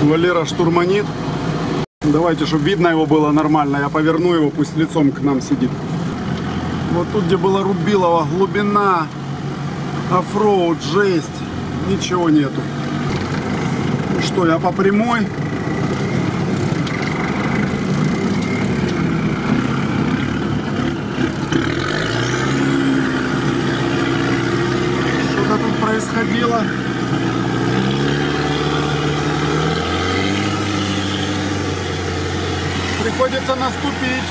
Валера штурманит. Давайте, чтобы видно его было нормально, я поверну его, пусть лицом к нам сидит. Вот тут, где было Рубилово, глубина, оффроуд, жесть, ничего нету. Ну что, я по прямой. Что-то тут происходило. Приходится наступить.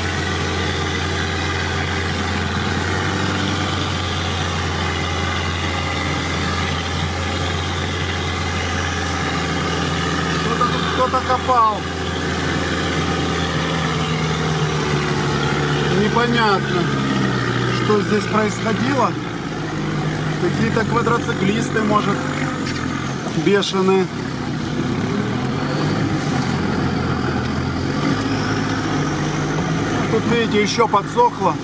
Что-то тут кто-то копал. Непонятно, что здесь происходило. Какие-то квадроциклисты, может, бешеные. Тут, видите, еще подсохло.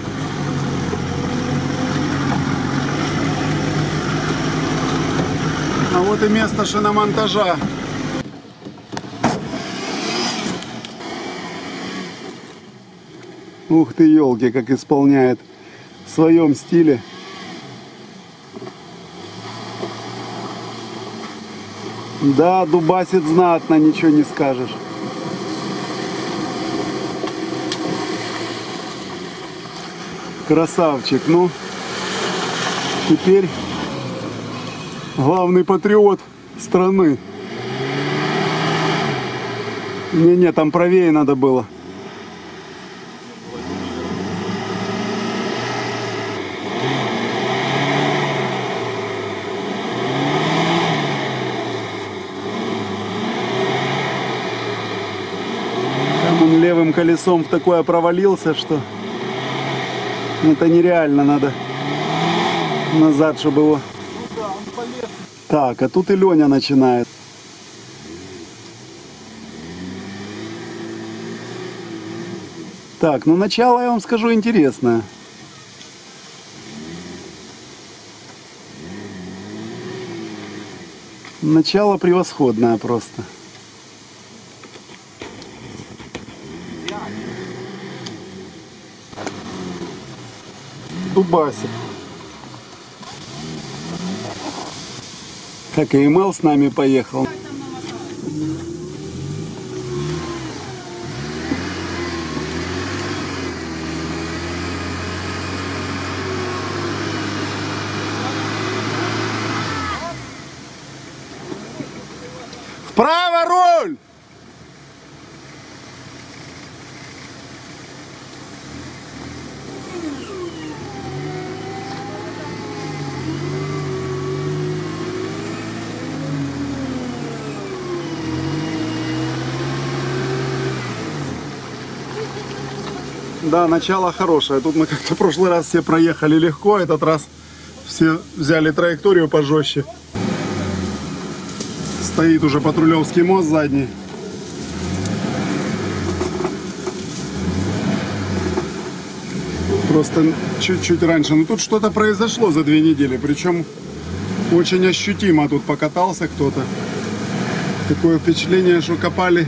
А вот и место шиномонтажа. Ух ты, елки, как исполняет в своем стиле. Да, дубасит знатно, ничего не скажешь. Красавчик. Ну, теперь главный патриот страны. Не-не, там правее надо было. Там он левым колесом в такое провалился, что... Это нереально, надо назад, чтобы его... Ну да, он полез. Так, а тут и Леня начинает. Так, ну начало, я вам скажу, интересное. Начало превосходное просто. Дубасик. Как и Эмэл с нами поехал. Вправо руль! Да, начало хорошее. Тут мы как-то в прошлый раз все проехали легко, этот раз все взяли траекторию пожестче. Стоит уже Патрулевский мост задний. Просто чуть-чуть раньше. Но тут что-то произошло за 2 недели. Причем очень ощутимо. Тут покатался кто-то. Такое впечатление, что копали.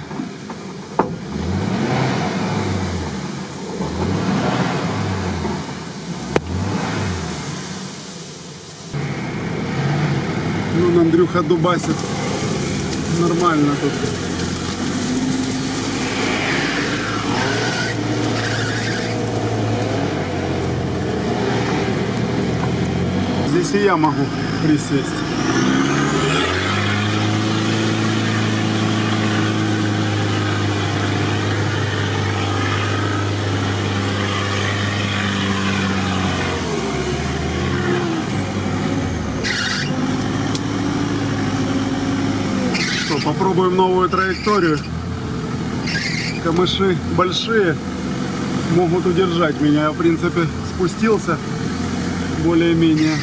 Ну, Андрюха дубасит. Нормально тут. Здесь и я могу присесть. Что, попробуем новую траекторию. Камыши большие, могут удержать меня. Я, в принципе, спустился более-менее.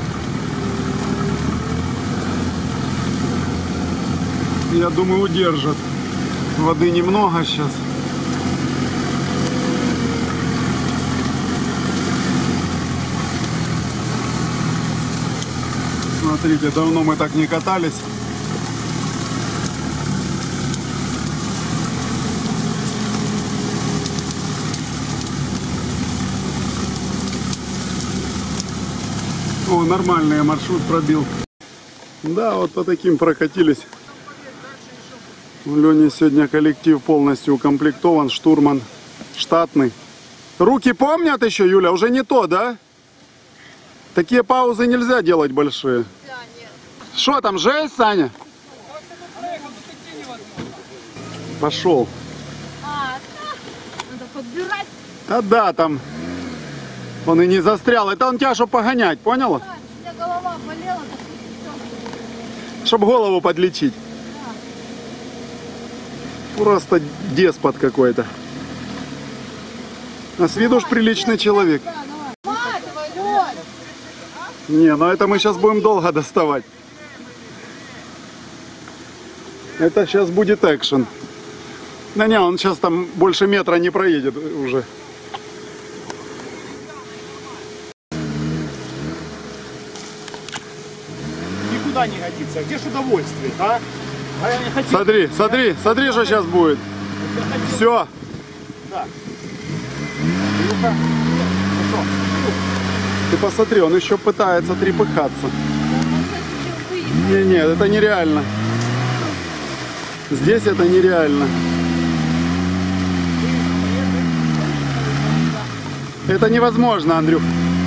Я думаю, удержат. Воды немного сейчас. Смотрите, давно мы так не катались. нормальный маршрут пробил. Да, вот по таким прокатились. У Лени сегодня коллектив полностью укомплектован. Штурман штатный. Руки помнят еще, Юля? Уже не то, да? Такие паузы нельзя делать большие. Что там, жесть, Саня? Пошел. Надо подбирать. А да, там он и не застрял. Это он тебя, чтобы погонять, поняла? У меня голова болела. Чтобы голову подлечить. Просто деспот какой-то. А с виду уж приличный человек. Не, ну это мы сейчас будем долго доставать. Это сейчас будет экшен. Да не, он сейчас там больше метра не проедет уже. Никуда не годится. Где ж удовольствие, а? А я не хотел. Смотри, смотри, смотри, что сейчас будет. Все. Да. Ну-ка. Ну что? Ты посмотри, он еще пытается трепыхаться. Не, это нереально. Здесь это нереально. Это невозможно, Андрюх.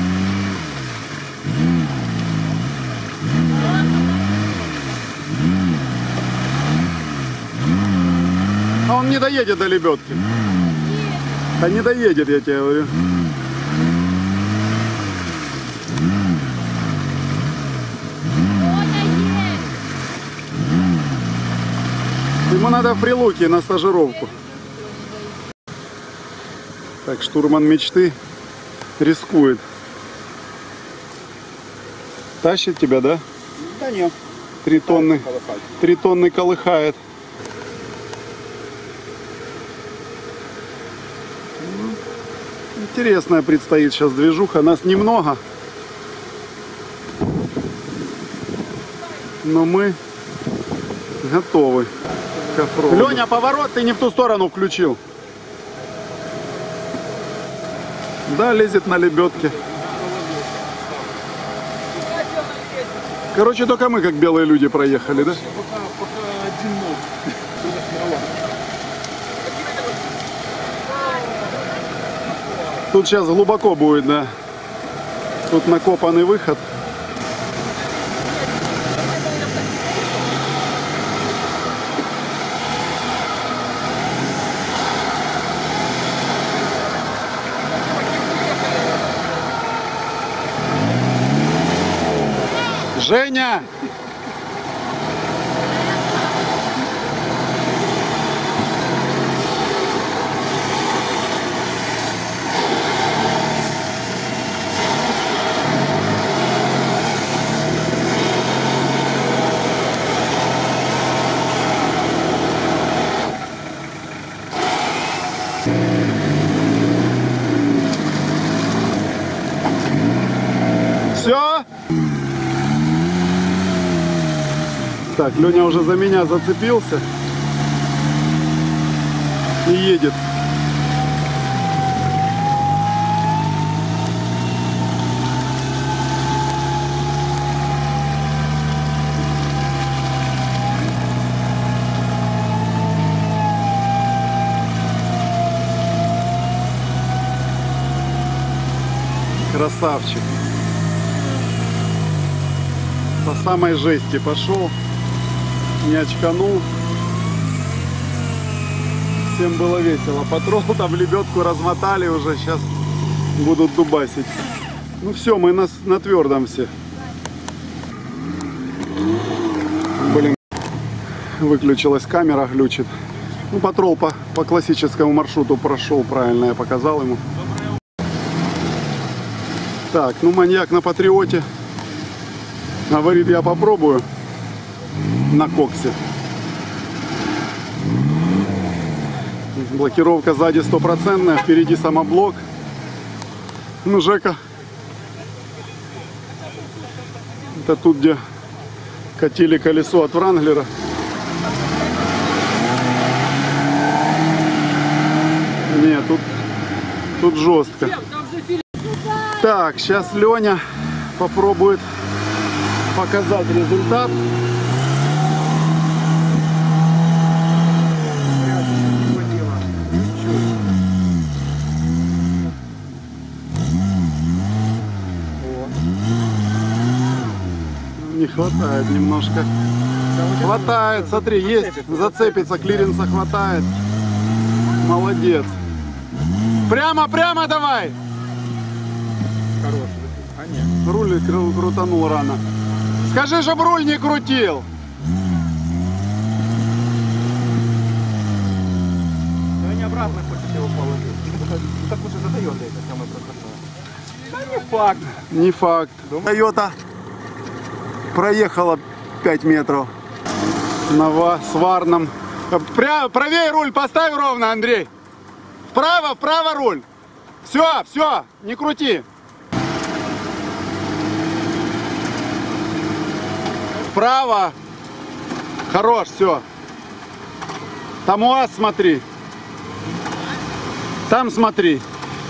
А он не доедет до лебедки. Да не доедет, я тебе говорю. Ему надо в Прилуки на стажировку. Так, штурман мечты рискует. Тащит тебя, да? Да нет. 3 тонны. 3 тонны колыхает. Интересная предстоит сейчас движуха. Нас немного. Но мы готовы. Леня, поворот ты не в ту сторону включил. Да, лезет на лебедке. Короче, только мы как белые люди проехали, да? Пока один ног. Тут сейчас глубоко будет, да. Тут накопанный выход. Женя! Все? Так, Леня уже за меня зацепился и едет. Красавчик. По самой жести пошел. Не очканул. Всем было весело. Патрол там лебедку размотали уже. Сейчас будут дубасить. Ну все, мы на твердом все. Блин, выключилась камера, глючит. Ну, патрол по классическому маршруту прошел правильно, я показал ему. Так, ну маньяк на Патриоте. Говорит, я попробую на коксе. Блокировка сзади 100%, впереди самоблок. Ну, Жека. Это тут, где катили колесо от Вранглера. Нет, тут жестко. Так, сейчас Леня попробует показать результат. Не хватает немножко. Хватает, смотри, есть, зацепится, клиренса хватает. Молодец. Прямо, прямо давай. Хороший. А нет. Руль крутанул рано. Скажи, чтоб руль не крутил. Ну они обратно хочет его положить. Так уже задает это самое процессор. Да не факт. Не факт. Toyota проехала 5 метров на сварном. Правее руль поставь ровно, Андрей. Вправо, вправо руль. Все, все, не крути. Вправо. Хорош, все. Там УАЗ смотри. Там смотри.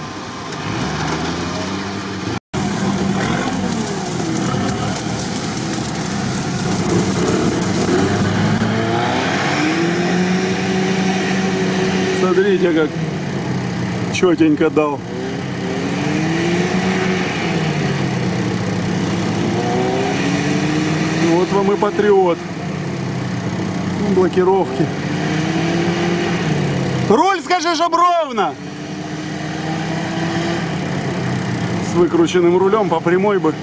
Смотрите, как четенько дал. Вот вам и патриот. Ну, блокировки. Руль скажи, чтоб ровно. С выкрученным рулем по прямой бы.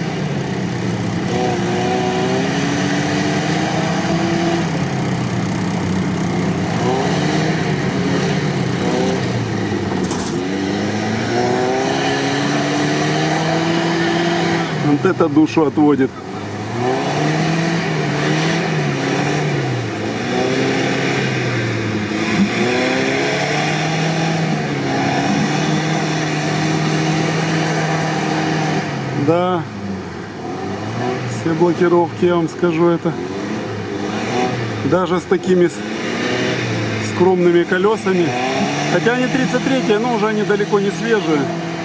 Вот это душу отводит. Да, все блокировки, я вам скажу это. Даже с такими скромными колесами. Хотя они 33-е, но уже они далеко не свежие.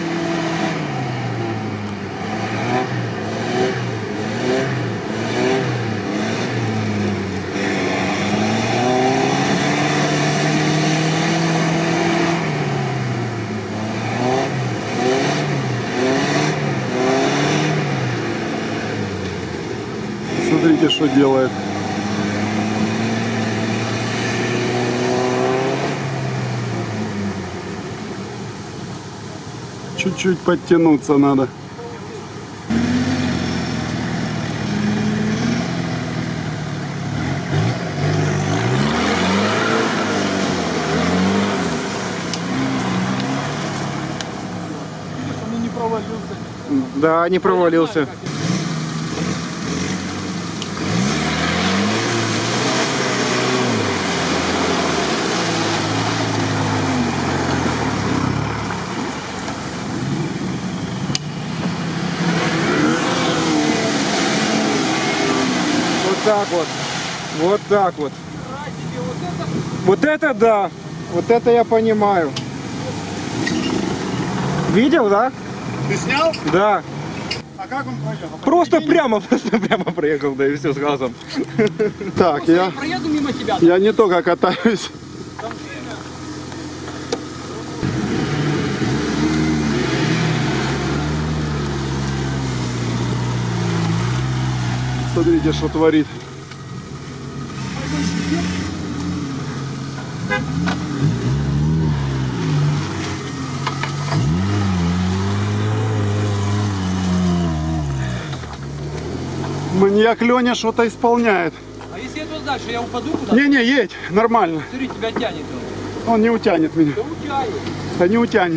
Смотрите, что делает. Чуть-чуть подтянуться надо. Он не провалился. Да, не провалился. Вот так вот. Вот так вот. Вот это да. Вот это я понимаю. Видел, да? Ты снял? Да. А как он проехал? Просто прямо проехал, да и все с газом. Так, Проеду мимо тебя. я не только катаюсь. Смотрите, что творит. Маньяк Леня что-то исполняет. А если я тут дальше, я упаду куда-то? Не-не, едь, нормально. Смотри, тебя тянет. Он не утянет меня. Да утянет. Да не утянет.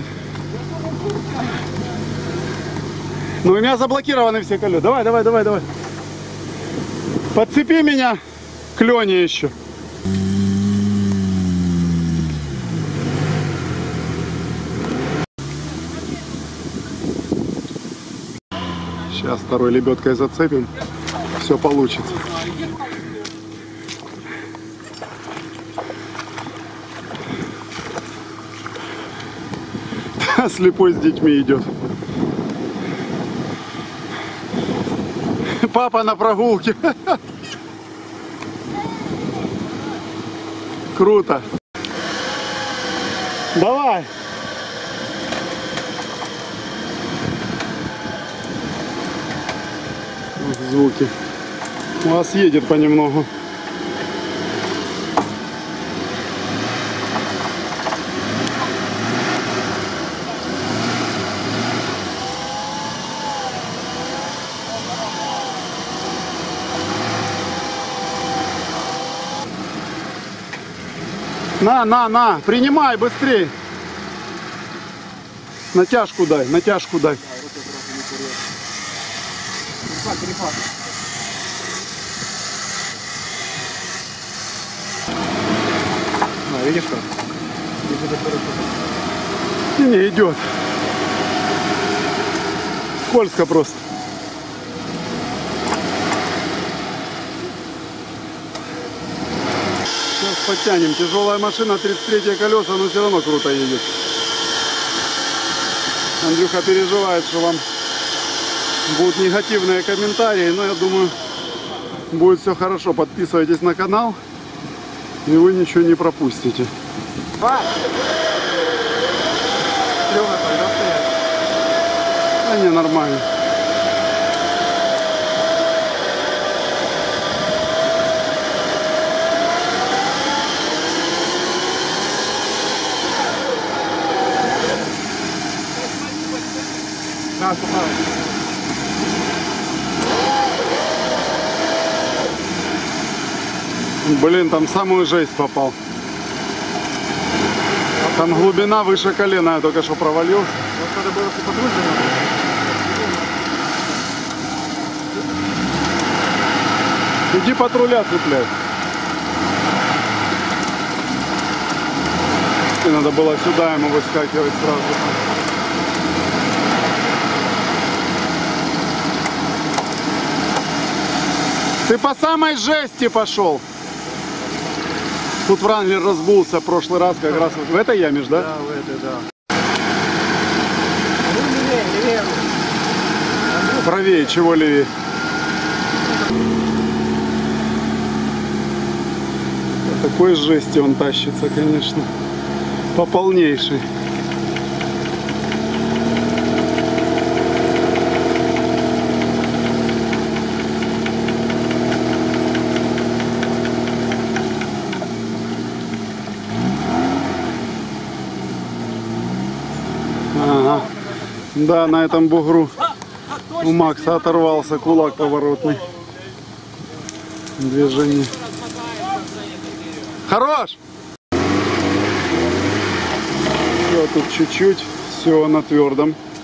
Ну у меня заблокированы все колеса. Давай, давай, давай, давай. Подцепи меня к Лене еще. Сейчас второй лебедкой зацепим. Все получится. Слепой с детьми идет. папа на прогулке. Круто. Давай. Вот звуки. У вас едет понемногу. На, принимай быстрей. Натяжку дай, натяжку дай. Видишь как? Не идет. Скользко просто. Сейчас подтянем. Тяжелая машина, 33 колеса, но все равно круто едет. Андрюха переживает, что вам будут негативные комментарии, но я думаю, будет все хорошо. Подписывайтесь на канал, и вы ничего не пропустите. Да не, нормально. Да, сухая. Блин, там в самую жесть попал. Там глубина выше колена, я только что провалился. Вот надо было подружиться. Иди патруля цепляй. И надо было сюда ему выскакивать сразу. Ты по самой жести пошел. Тут Вранглер разбулся в прошлый раз, как раз в этой яме, да? Да, в этой, да. Ну, левее. Правее, чего левее? По такой жести он тащится, конечно. По полнейшей. Ага. Да, на этом бугру у Макса оторвался кулак поворотный. Движение. Хорош! Все, тут чуть-чуть. Все на твердом.